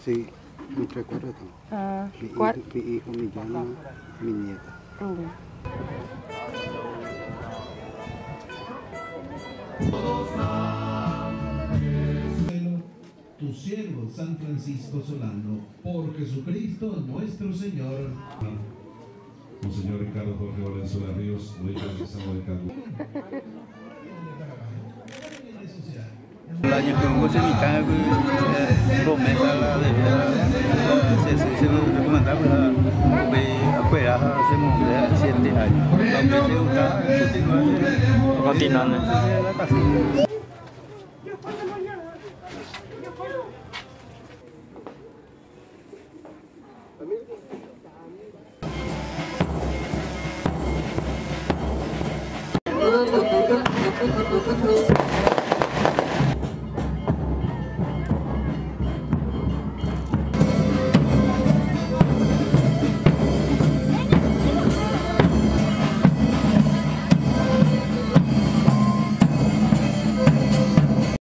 Sí, entre cuatro. Ah, Mi hijo, mi yerno, mi nieta. Tu siervo San Francisco Solano, por Jesucristo nuestro Señor. Monseñor Ricardo Jorge Valenzuela Ríos, obispo diocesano de Cali. El año que hubo se mitad promesa la de se recomendaba a cuidar hace 7 años. Aunque se gusta continuando.